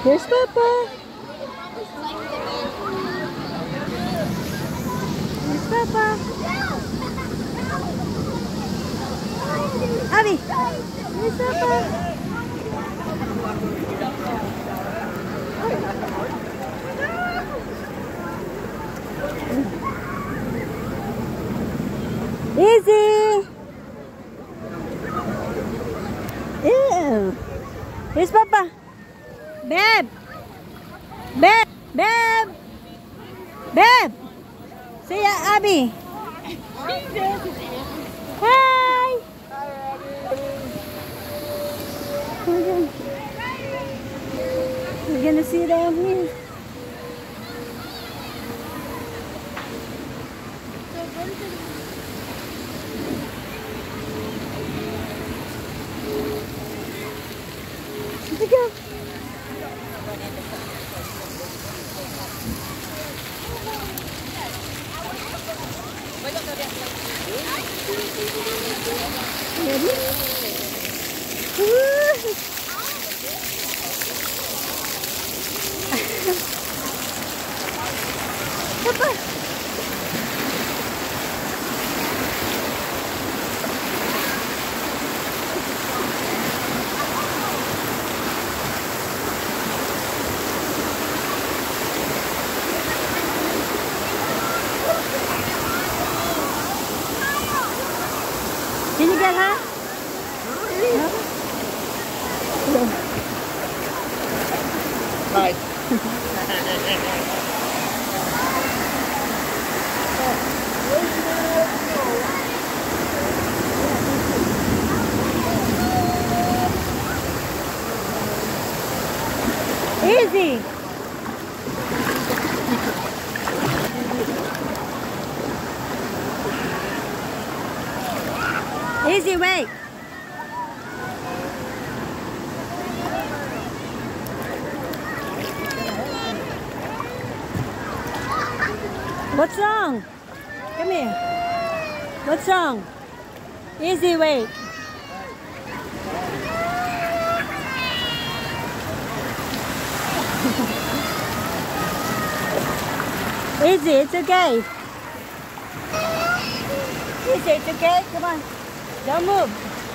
Here's Papa. Here's Papa. Abby. Here's Papa. Easy. Ew. Here's Papa. Babe. Babe. Babe. Babe. Say Abby. Hi. We're gonna see down here. Let's go. Ready? Papa. Can you get her? No. Hi. Easy. Easy, wait. What's wrong? Come here. What's wrong? Easy, wait. Easy, it's okay. Easy, it's okay. Come on. Don't move.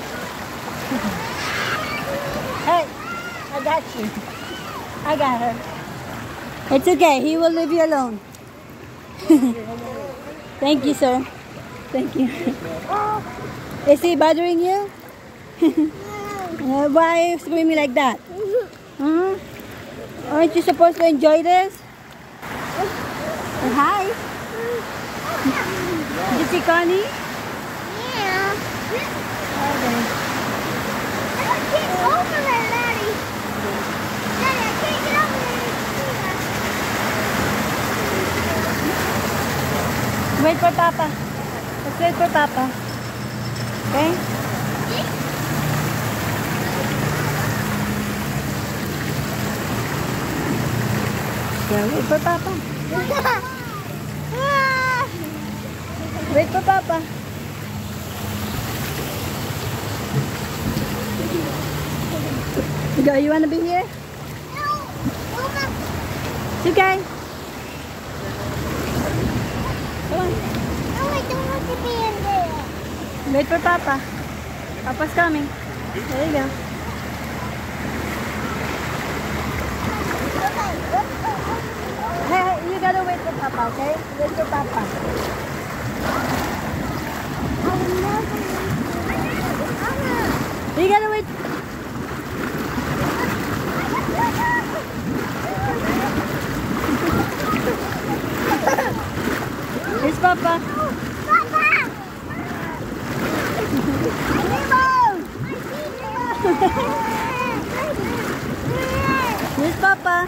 Hey, I got you. I got her. It's okay. He will leave you alone. Thank you, sir. Thank you. Is he bothering you? Why are you screaming like that? Aren't you supposed to enjoy this? Hi. Did you see Connie? Yeah. Okay. I can't get over there, Daddy. Daddy, I can't get over there. Wait for Papa. Let's wait for Papa. Okay? Yeah, wait for Papa. Wait for Papa. Go, you want to be here? No. Mama. It's okay. Come on. No, I don't want to be in there. Wait for Papa. Papa's coming. There you go. Hey, you gotta wait for Papa, okay? Wait for Papa. You gotta wait. Here's Papa. Here's Papa.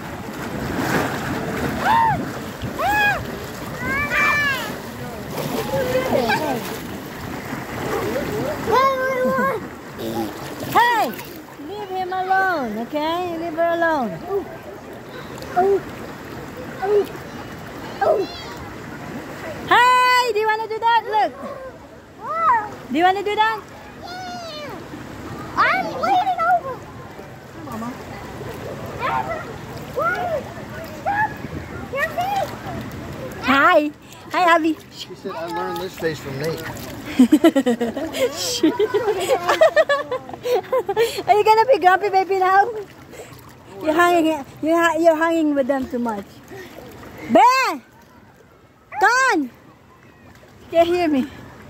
Hey, leave him alone, okay? Leave her alone. Hi, do you want to do that? Look. Do you want to do that? I'm waiting over. Mama. Hi. Hi, Abby. She said, I learned this face from Nate. Are you gonna be grumpy, baby, now? You're hanging with them too much. Bear! Con! Can't hear me.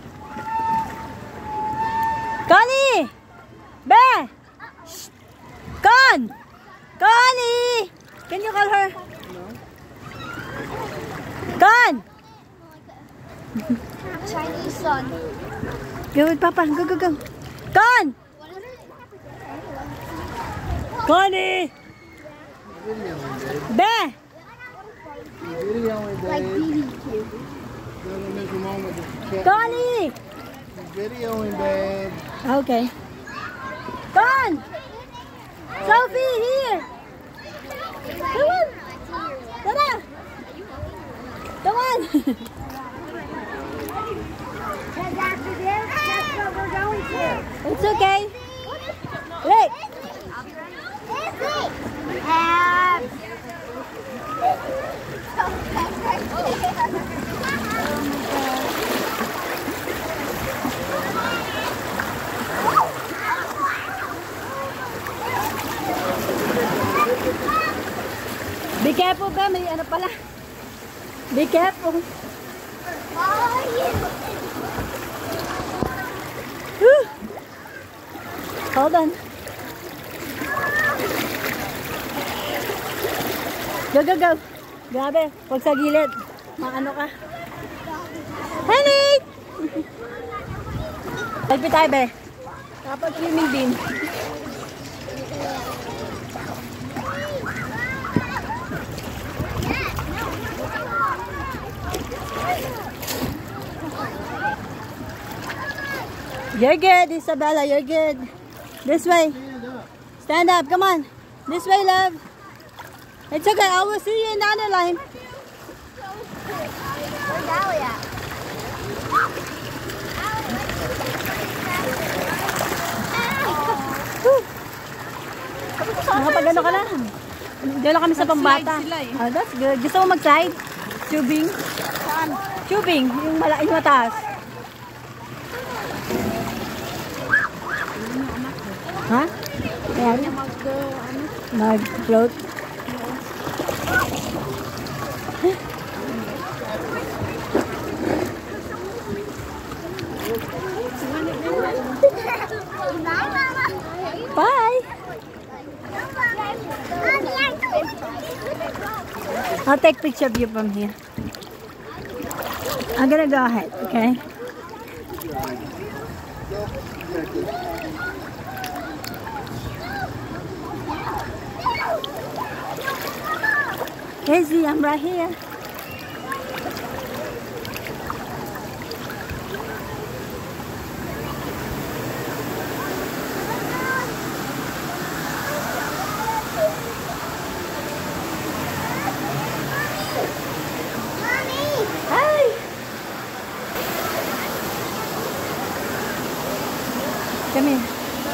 Connie! Bear! Shh. Con! Connie! Can you call her? Con! Chinese son. Go with Papa. Go, go, go. Con! Connie! Bear! Videoing, Like babe. BBQ. Gotta make a moment to Connie! videoing, babe. Okay. Con! Sophie, here! Come on! Tara! Come on! Because after this, that's what we're going to. It's okay. Wait! Be careful, ba? May ano pala. Be careful. Whew. Hold on. Go, go, go. Grabe. Huwag sa gilid. Maano ka. Honey! Help tayo, be. Dapat swimming din. You're good, Isabella. You're good. This way. Stand up. Come on. This way, love. It's okay. I will see you in the other line. Where's Allie at? Nakapag-ano ka na? Diyan lang kami sa pambata. Oh, that's good. Gusto mo mag-slide? Tubing? Saan? Tubing. Yung mataas. Ha? Ayan. Mag-float. Bye! I'll take a picture of you from here. I'm gonna go ahead, okay? Izzy, I'm right here. Hi. Come here.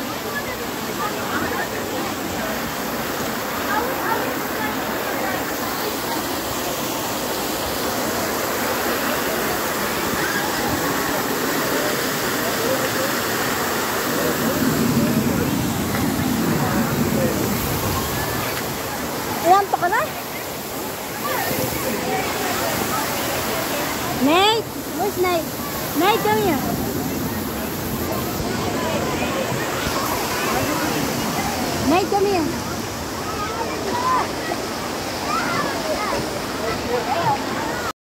Ayan, pa ka na? Nate? Where's Nate? Nate, come here. Nate, come here.